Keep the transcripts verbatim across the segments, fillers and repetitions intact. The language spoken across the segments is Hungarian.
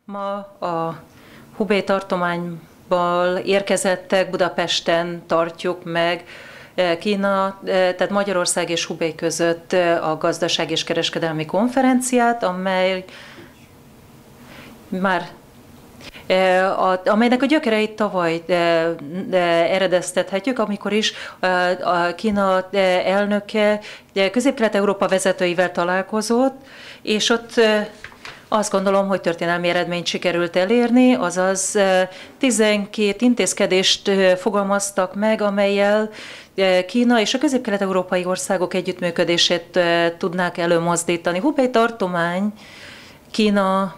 Ma a Hubei tartományból érkezettek Budapesten tartjuk meg Kína, tehát Magyarország és Hubei között a gazdaság és kereskedelmi konferenciát, amely már amelynek a gyökereit tavaly eredeztethetjük, amikor is a Kína elnöke Közép-Kelet-Európa vezetőivel találkozott, és ott azt gondolom, hogy történelmi eredményt sikerült elérni, azaz tizenkét intézkedést fogalmaztak meg, amellyel Kína és a közép-kelet-európai országok együttműködését tudnák előmozdítani. Hubei tartomány Kína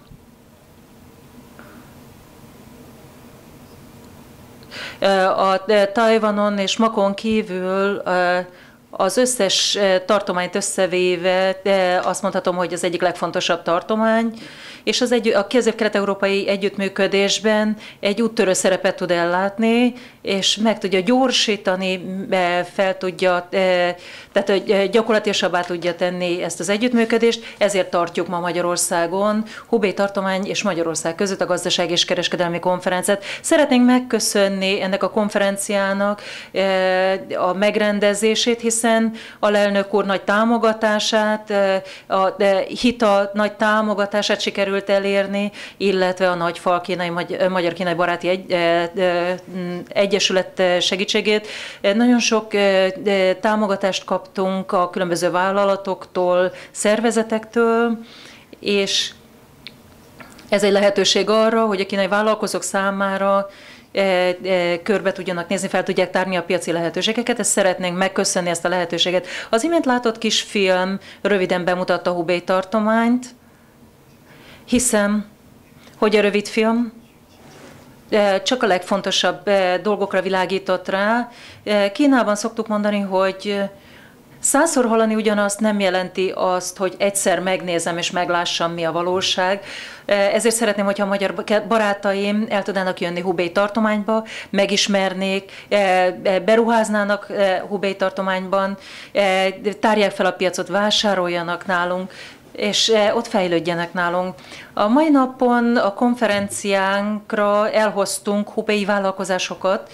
a Tajvanon és Makón kívül az összes tartományt összevéve azt mondhatom, hogy az egyik legfontosabb tartomány, és az egy, a közép-kelet-európai együttműködésben egy úttörő szerepet tud ellátni, és meg tudja gyorsítani, fel tudja, tehát hogy gyakorlatilasabbá tudja tenni ezt az együttműködést, ezért tartjuk ma Magyarországon Hubei tartomány és Magyarország között a gazdasági és kereskedelmi konferenciát. Szeretnénk megköszönni ennek a konferenciának a megrendezését, hiszen alelnök úr nagy támogatását, a HITA nagy támogatását sikerült elérni, illetve a Nagyfal kínai, Magyar-Kínai Baráti egy, Egyesület segítségét. Nagyon sok támogatást kaptunk a különböző vállalatoktól, szervezetektől, és ez egy lehetőség arra, hogy a kínai vállalkozók számára körbe tudjanak nézni, fel tudják tárni a piaci lehetőségeket. Ezt szeretnénk megköszönni, ezt a lehetőséget. Az imént látott kis film röviden bemutatta Hubei tartományt. Hiszem, hogy a rövid film csak a legfontosabb dolgokra világított rá. Kínában szoktuk mondani, hogy százszor hallani ugyanazt nem jelenti azt, hogy egyszer megnézem és meglássam, mi a valóság. Ezért szeretném, hogyha a magyar barátaim el tudnának jönni Hubei tartományba, megismernék, beruháznának Hubei tartományban, tárják fel a piacot, vásároljanak nálunk, és ott fejlődjenek nálunk. A mai napon a konferenciánkra elhoztunk hubei vállalkozásokat,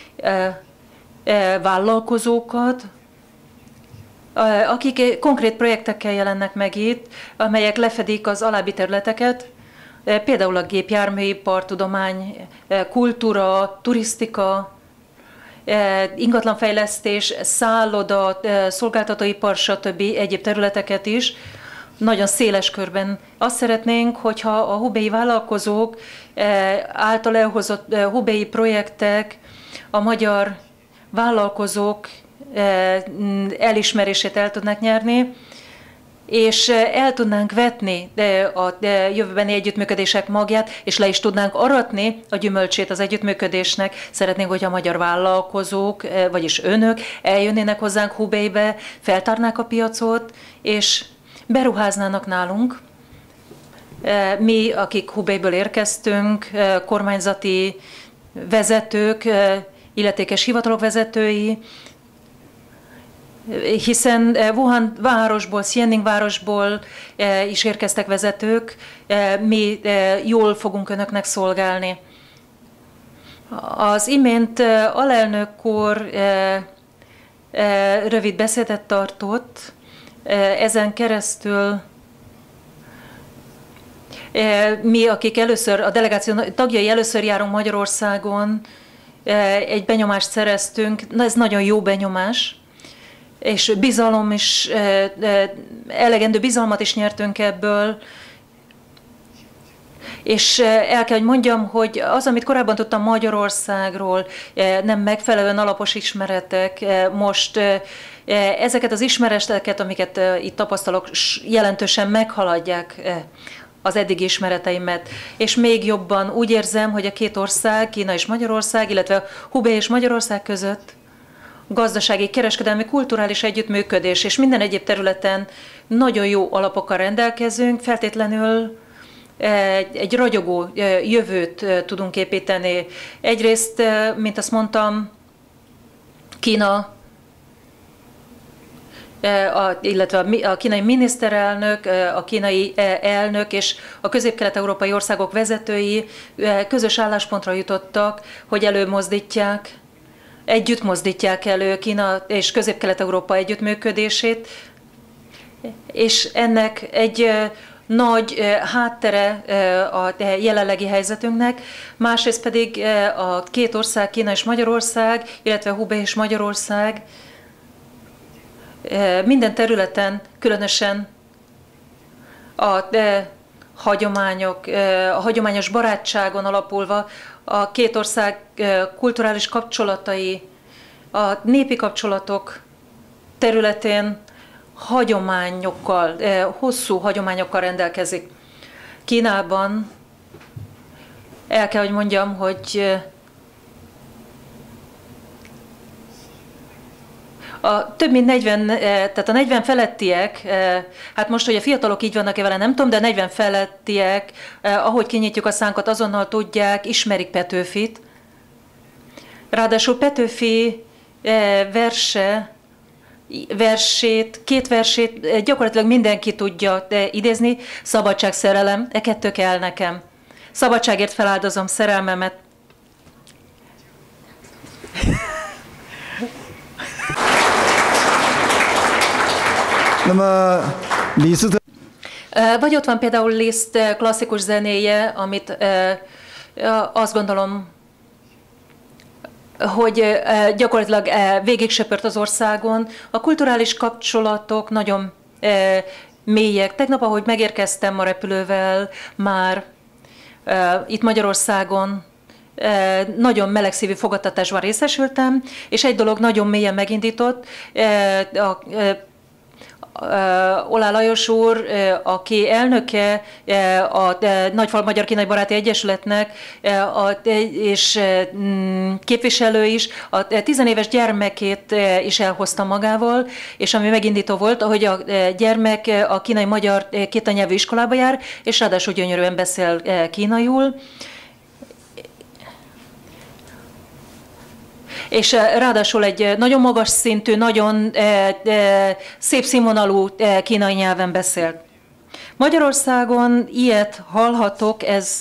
vállalkozókat, akik konkrét projektekkel jelennek meg itt, amelyek lefedik az alábbi területeket, például a gépjárműipar, tudomány, kultúra, turisztika, ingatlanfejlesztés, szálloda, szolgáltatóipar, stb. Egyéb területeket is. Nagyon széles körben azt szeretnénk, hogyha a hubei vállalkozók által elhozott hubei projektek a magyar vállalkozók elismerését el tudnak nyerni, és el tudnánk vetni a jövőbeni együttműködések magját, és le is tudnánk aratni a gyümölcsét az együttműködésnek. Szeretnénk, hogy a magyar vállalkozók, vagyis önök eljönnének hozzánk Hubeibe, feltárnák a piacot, és beruháznának nálunk. Mi, akik Hubeiből érkeztünk, kormányzati vezetők, illetékes hivatalok vezetői, hiszen Wuhan városból, Xianing városból is érkeztek vezetők, mi jól fogunk önöknek szolgálni. Az imént alelnök úr rövid beszédet tartott, ezen keresztül mi, akik először, a delegáció tagjai először járunk Magyarországon, egy benyomást szereztünk, na ez nagyon jó benyomás, és bizalom is, elegendő bizalmat is nyertünk ebből, és el kell, hogy mondjam, hogy az, amit korábban tudtam Magyarországról, nem megfelelően alapos ismeretek, most ezeket az ismereteket, amiket itt tapasztalok, jelentősen meghaladják az eddigi ismereteimet, és még jobban úgy érzem, hogy a két ország, Kína és Magyarország, illetve Hubei és Magyarország között gazdasági, kereskedelmi, kulturális együttműködés, és minden egyéb területen nagyon jó alapokkal rendelkezünk, feltétlenül egy, egy ragyogó jövőt tudunk építeni. Egyrészt, mint azt mondtam, Kína illetve a kínai miniszterelnök, a kínai elnök és a közép-kelet-európai országok vezetői közös álláspontra jutottak, hogy előmozdítják, együtt mozdítják elő Kína és közép-kelet-európa együttműködését, és ennek egy nagy háttere a jelenlegi helyzetünknek, másrészt pedig a két ország, Kína és Magyarország, illetve Hubei és Magyarország minden területen, különösen a hagyományok, a hagyományos barátságon alapulva a két ország kulturális kapcsolatai, a népi kapcsolatok területén hagyományokkal, hosszú hagyományokkal rendelkezik. Kínában el kell, hogy mondjam, hogy a több mint negyven, tehát a negyven felettiek, hát most, hogy a fiatalok így vannak-e vele, nem tudom, de negyven felettiek, ahogy kinyitjuk a szánkat, azonnal tudják, ismerik Petőfit. Ráadásul Petőfi verse, versét, két versét gyakorlatilag mindenki tudja idézni. Szabadság, szerelem, e kettő kell nekem. Szabadságért feláldozom szerelmemet. Vagy ott van például Liszt klasszikus zenéje, amit azt gondolom, hogy gyakorlatilag végig söpört az országon. A kulturális kapcsolatok nagyon mélyek. Tegnap, ahogy megérkeztem a repülővel, már itt Magyarországon nagyon melegszívű fogadtatásban részesültem, és egy dolog nagyon mélyen megindított. A Oláh Lajos úr, aki elnöke a Nagyfalk Magyar Kínai Baráti Egyesületnek, és képviselő is, a tizenéves gyermekét is elhozta magával, és ami megindító volt, hogy a gyermek a kínai-magyar kétanyelvű iskolába jár, és ráadásul gyönyörűen beszél kínaiul. És ráadásul egy nagyon magas szintű, nagyon szép színvonalú kínai nyelven beszélt. Magyarországon ilyet hallhatok, ez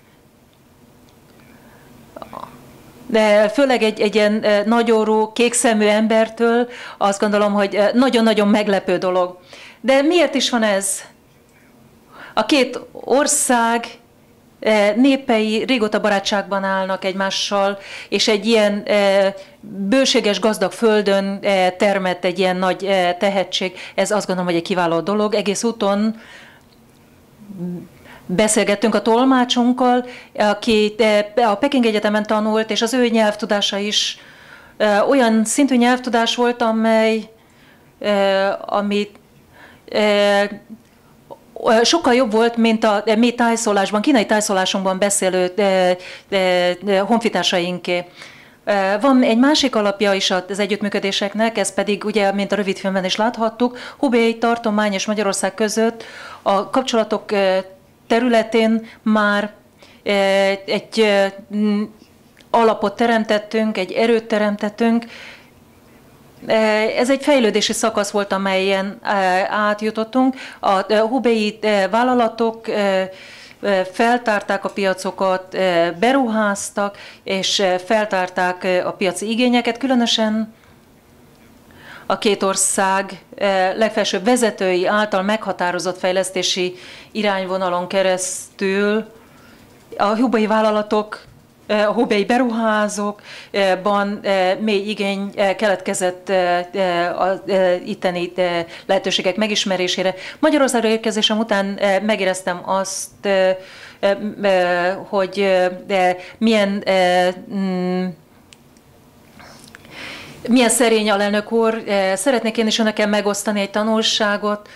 de főleg egy, egy ilyen nagyorrú, kékszemű embertől azt gondolom, hogy nagyon-nagyon meglepő dolog. De miért is van ez? A két ország népei régóta barátságban állnak egymással, és egy ilyen bőséges, gazdag földön termett egy ilyen nagy tehetség. Ez azt gondolom, hogy egy kiváló dolog. Egész úton beszélgettünk a tolmácsunkkal, aki a Peking Egyetemen tanult, és az ő nyelvtudása is olyan szintű nyelvtudás volt, amely amit sokkal jobb volt, mint a mi tájszólásban, kínai tájszólásunkban beszélő honfitársainké. Van egy másik alapja is az együttműködéseknek, ez pedig ugye, mint a rövidfilmben is láthattuk, Hubei tartomány és Magyarország között a kapcsolatok területén már egy alapot teremtettünk, egy erőt teremtettünk. Ez egy fejlődési szakasz volt, amelyen átjutottunk. A hubei vállalatok feltárták a piacokat, beruháztak, és feltárták a piaci igényeket, különösen a két ország legfelsőbb vezetői által meghatározott fejlesztési irányvonalon keresztül a hubei vállalatok, a hubei beruházókban mély igény keletkezett az itteni lehetőségek megismerésére. Magyarországra érkezésem után megéreztem azt, hogy milyen milyen szerény alelnök úr. Szeretnék én is önökkel megosztani egy tanulságot,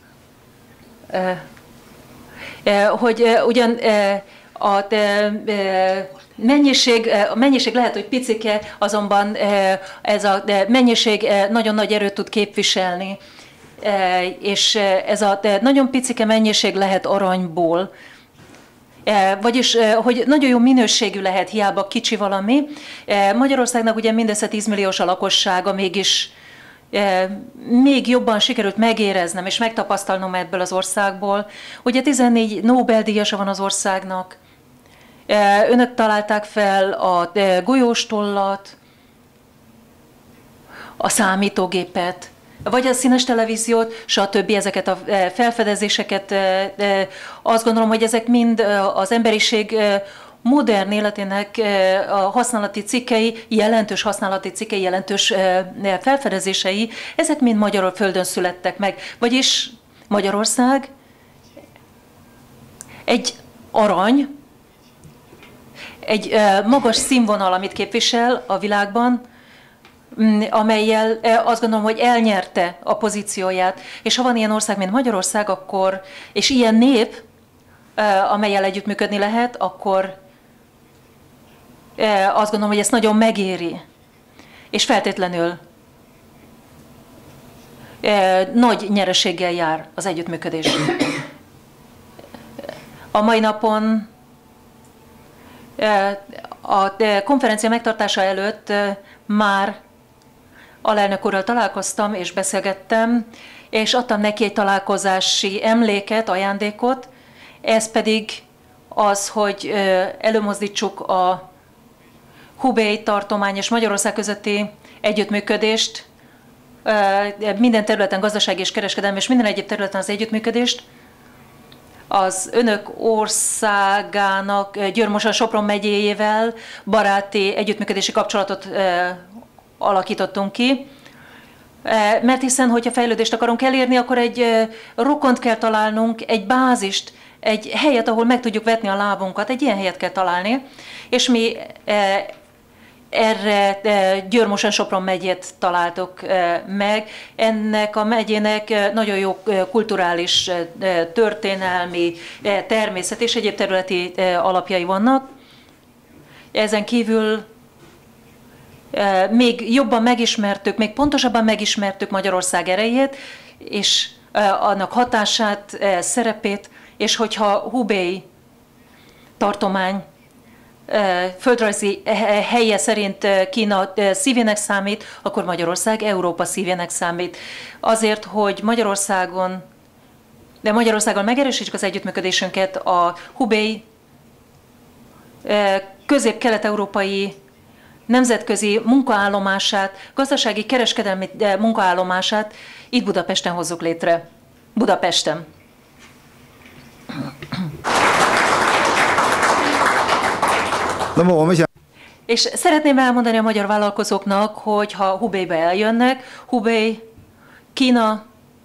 hogy ugyan a mennyiség, a mennyiség lehet, hogy picike, azonban ez a mennyiség nagyon nagy erőt tud képviselni, és ez a nagyon picike mennyiség lehet aranyból. Vagyis, hogy nagyon jó minőségű lehet, hiába kicsi valami. Magyarországnak ugye mindössze tíz milliós a lakossága, mégis még jobban sikerült megéreznem és megtapasztalnom ebből az országból. Ugye tizennégy Nobel-díjasa van az országnak, önök találták fel a golyóstollat, a számítógépet, vagy a színes televíziót, stb. Ezeket a felfedezéseket, azt gondolom, hogy ezek mind az emberiség modern életének a használati cikkei, jelentős használati cikkei, jelentős felfedezései, ezek mind Magyarföldön születtek meg. Vagyis Magyarország egy arany, egy magas színvonal, amit képvisel a világban, amellyel azt gondolom, hogy elnyerte a pozícióját. És ha van ilyen ország, mint Magyarország, akkor, és ilyen nép, amellyel együttműködni lehet, akkor azt gondolom, hogy ezt nagyon megéri. És feltétlenül nagy nyereséggel jár az együttműködés. A mai napon a konferencia megtartása előtt már alelnök úrral találkoztam és beszélgettem, és adtam neki egy találkozási emléket, ajándékot, ez pedig az, hogy előmozdítsuk a Hubei tartomány és Magyarország közötti együttműködést, minden területen, gazdasági és kereskedelmi és minden egyéb területen az együttműködést. Az önök országának Győr-Moson-Sopron megyéjével baráti együttműködési kapcsolatot alakítottunk ki, mert hiszen, hogyha fejlődést akarunk elérni, akkor egy rokont kell találnunk, egy bázist, egy helyet, ahol meg tudjuk vetni a lábunkat, egy ilyen helyet kell találni, és mi erre Győr-Moson-Sopron megyét találtuk meg. Ennek a megyének nagyon jó kulturális, történelmi, természet és egyéb területi alapjai vannak. Ezen kívül még jobban megismertük, még pontosabban megismertük Magyarország erejét, és annak hatását, szerepét, és hogyha Hubei tartomány földrajzi helye szerint Kína szívének számít, akkor Magyarország Európa szívének számít. Azért, hogy Magyarországon, de Magyarországon megerősítsük az együttműködésünket, a Hubei közép-kelet-európai nemzetközi munkaállomását, gazdasági kereskedelmi munkaállomását itt Budapesten hozzuk létre. Budapesten. És szeretném elmondani a magyar vállalkozóknak, hogy ha Hubeibe eljönnek, Hubei, Kína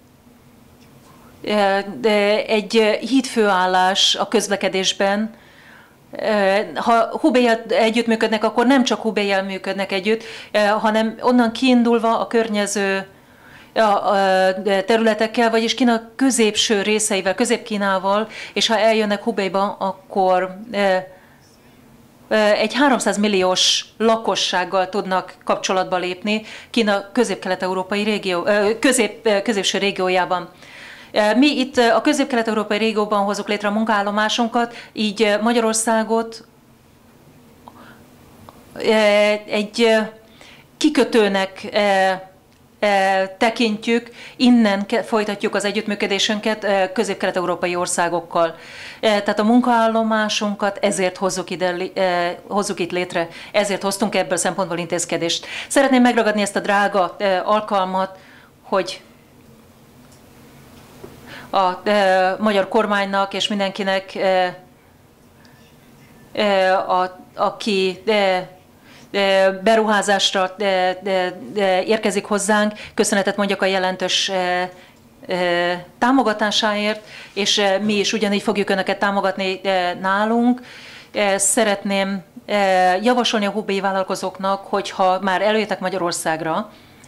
egy hídfőállás a közlekedésben. Ha Hubei-jel együttműködnek, akkor nem csak Hubei-jel működnek együtt, hanem onnan kiindulva a környező területekkel, vagyis Kína középső részeivel, Közép-Kínával, és ha eljönnek Hubeiba, akkor egy háromszáz milliós lakossággal tudnak kapcsolatba lépni Kína közép-kelet-európai régió, közép, középső régiójában. Mi itt a közép-kelet-európai régióban hozzuk létre a munkaállomásunkat, így Magyarországot egy kikötőnek tekintjük, innen folytatjuk az együttműködésünket közép-kelet-európai országokkal. Tehát a munkaállomásunkat ezért hozzuk, ide, hozzuk itt létre, ezért hoztunk ebből a szempontból intézkedést. Szeretném megragadni ezt a drága alkalmat, hogy a magyar kormánynak és mindenkinek, a, aki beruházásra érkezik hozzánk, köszönetet mondjak a jelentős támogatásáért, és mi is ugyanígy fogjuk önöket támogatni nálunk. Szeretném javasolni a hubei vállalkozóknak, hogyha már eljöttek Magyarországra,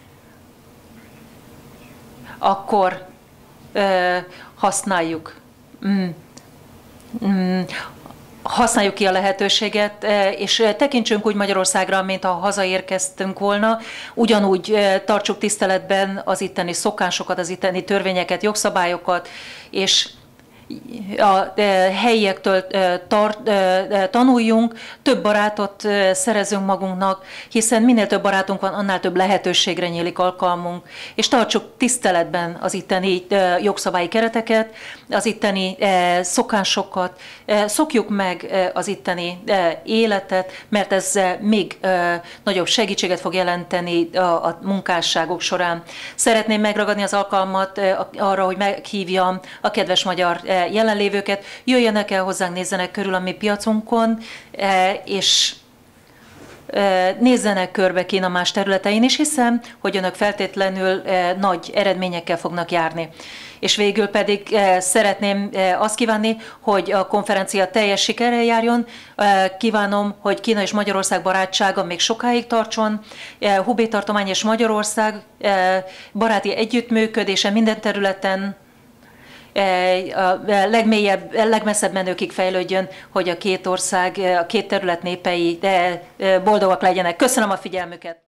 akkor használjuk. Mm. Mm. Használjuk ki a lehetőséget, és tekintsünk úgy Magyarországra, mint ha hazaérkeztünk volna, ugyanúgy tartsuk tiszteletben az itteni szokásokat, az itteni törvényeket, jogszabályokat, és a helyiektől tart, tanuljunk, több barátot szerezünk magunknak, hiszen minél több barátunk van, annál több lehetőségre nyílik alkalmunk, és tartsuk tiszteletben az itteni jogszabályi kereteket, az itteni szokásokat, szokjuk meg az itteni életet, mert ez még nagyobb segítséget fog jelenteni a munkásságok során. Szeretném megragadni az alkalmat arra, hogy meghívjam a kedves magyar jelenlévőket, jöjjenek el hozzánk, nézzenek körül a mi piacunkon, és nézzenek körbe Kína más területein is, hiszem, hogy önök feltétlenül nagy eredményekkel fognak járni. És végül pedig szeretném azt kívánni, hogy a konferencia teljes sikerrel járjon. Kívánom, hogy Kína és Magyarország barátsága még sokáig tartson. Hubei tartomány és Magyarország baráti együttműködése minden területen a legmélyebb, legmesszebb menőkig fejlődjön, hogy a két ország, a két terület népei boldogak legyenek. Köszönöm a figyelmüket!